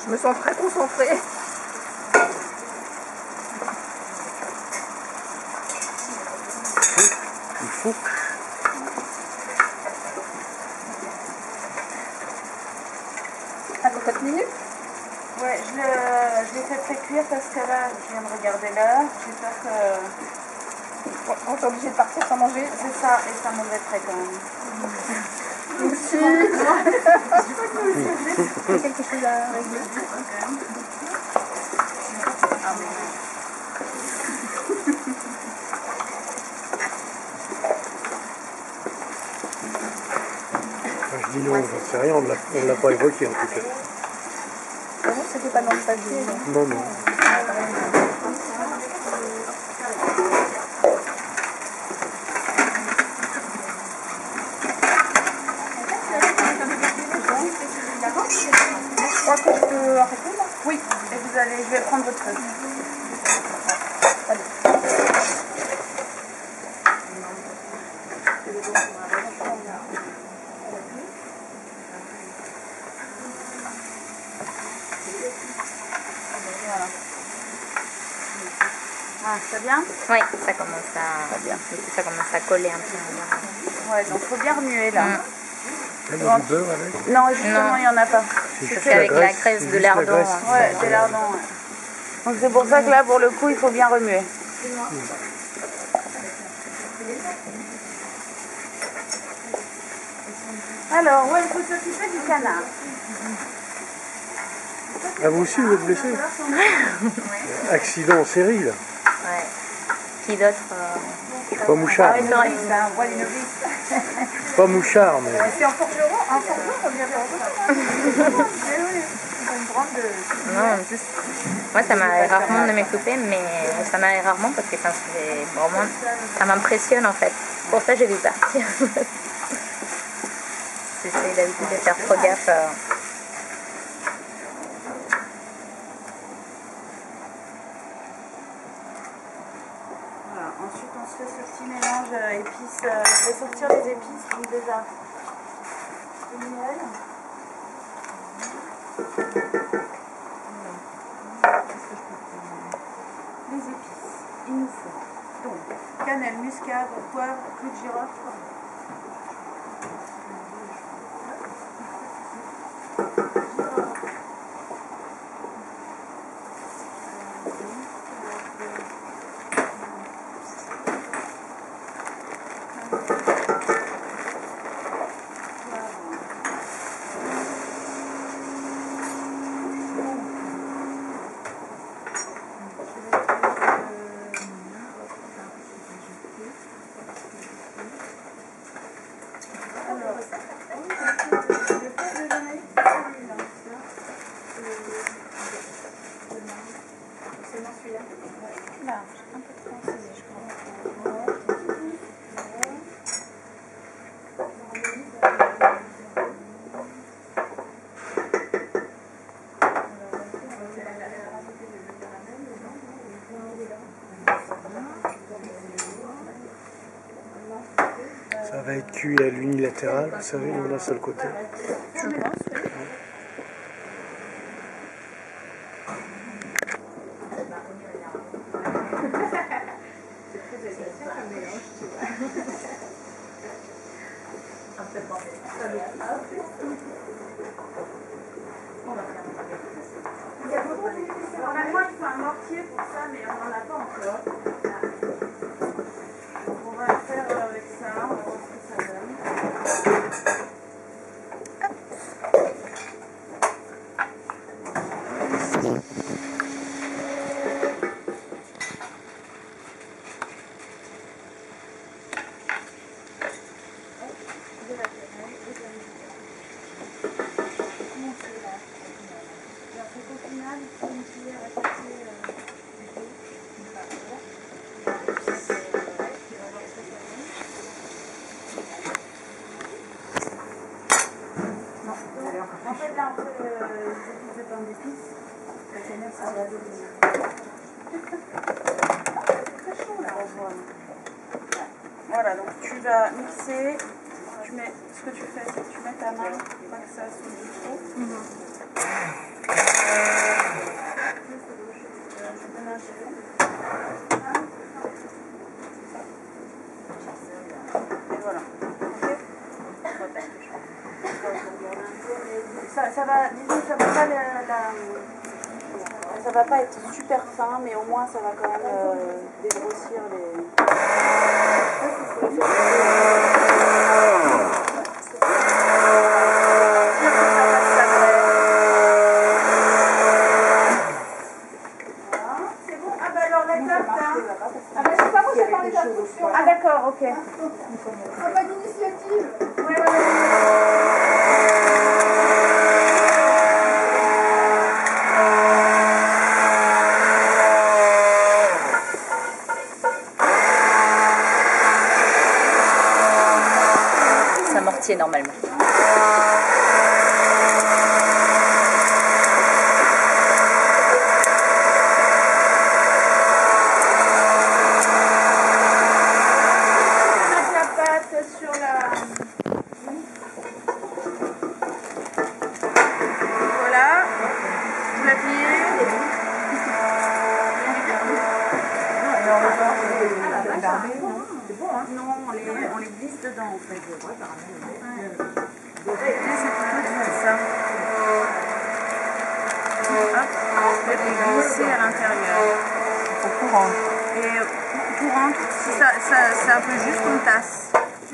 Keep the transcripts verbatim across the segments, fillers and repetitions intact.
Je me sens très concentrée. Il faut. Ah, pour quatre minutes? Ouais, je l'ai fait pré-cuire parce que là, je viens de regarder l'heure. J'ai peur que... Bon, on est obligé de partir sans manger. C'est ça, et ça m'embêterait quand même. Merci. C'est quelque chose à régler. Ah, mais... Je dis non, j'en sais rien, on ne l'a pas évoqué en tout cas. Ah non, c'était pas dans le papier. Non, non. Je crois que je peux arrêter là. Oui, et vous allez, je vais prendre votre truc. Allez. Voilà. Ah, c'est bien? Oui, ça commence à bien. Ça commence à coller un peu. Ouais, donc faut bien remuer là. Mm. Il y a du beurre avec. Non, justement, il n'y en a pas. C'est avec la graisse de lardon. Ouais, c'est lardon. Ouais. Donc c'est pour ça que là, pour le coup, il faut bien remuer. Alors, ouais, il faut s'occuper du canard. Ah, vous aussi, vous êtes blessé? Accident en série, là. Ouais. Qui d'autre euh... Je suis pas mouchard. Ah, une novice, hein, ouais, une novice. Je suis pas mouchard, mais... C'est en forgeron, en forgeron, on vient faire un une grande de... Non, en plus, moi ça m'arrive rarement de me couper, mais ça m'arrive rarement parce que quand c'est vraiment... Ça m'impressionne en fait. Pour ça, j'ai dû partir. J'essaie d'habitude de faire trop gaffe. Euh... Voilà. Ensuite, on se fait ce petit mélange euh, épices. Euh, je vais sortir les épices, donc déjà. Le miel. Les épices, il nous faut donc cannelle, muscade, poivre, clou de girofle. Ça va être cuit à l'unilatéral, vous savez, d'un seul côté. Je pense. Normalement, il faut un mortier pour ça, mais on n'en a pas encore. Donc, on va le faire avec ça, on va voir ce que ça donne. En fait, là, on fait les épices de pain d'épices. La cannelle, ça va donner. C'est très chaud, là, on voit. Voilà, donc tu vas mixer. Tu mets, ce que tu fais, c'est que tu mets ta main pour pas que ça saute du trop. Mm-hmm. la... Ça va pas être super fin, mais au moins ça va quand même euh, dégrossir les... C'est bon. Ah bah alors la tarte, hein. Ah bah c'est pas moi, j'attends les instructions. Ah d'accord, ok. Ah, pas d'initiative. Ouais, ouais, ouais. Ça mortier normalement. Mettre la pâte sur la... Voilà. Vous la pliez. C'est bon, hein? Non, on les, on les glisse dedans en fait. Ouais. Ouais, c'est plutôt dur ça. Hop, je vais les glisser à l'intérieur. Au courant. Et courante, si ça, ça, c'est un peu juste, on tasse.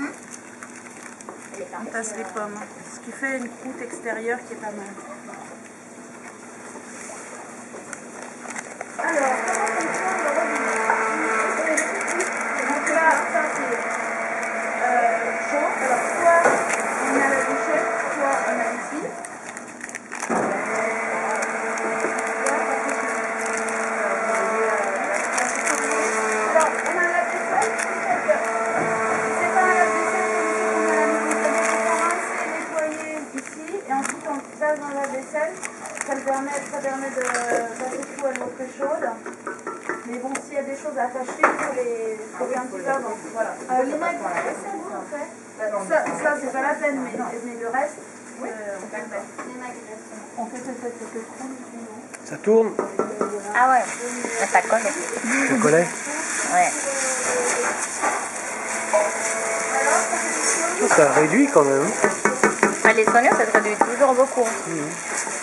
On tasse les pommes. Ce qui fait une croûte extérieure qui est pas mal. Alors, comment fonctionne le robinet? Donc là, ça c'est euh, chaud. Alors, soit on a la bouchette, soit on a ici. Alors, on a la vaisselle, c'est pas la vaisselle comme on a la nourriture. Il faut rincer, nettoyer ici, et ensuite on passe dans la vaisselle. Ça permet, ça permet de passer tout à l'eau très chaude. Mais bon, s'il y a des choses attachées, il faut les sauver un petit peu avant. Voilà. Euh, les mains, c'est bon en fait. Ça, ça c'est pas la peine, mais, mais le reste, euh, on peut le mettre. On fait peut-être quelques trous. Ça tourne? Ah ouais, ça colle. Ça collait? Ouais. Ça réduit quand même. Ah, les soignants, ça se réduit toujours beaucoup. Mmh.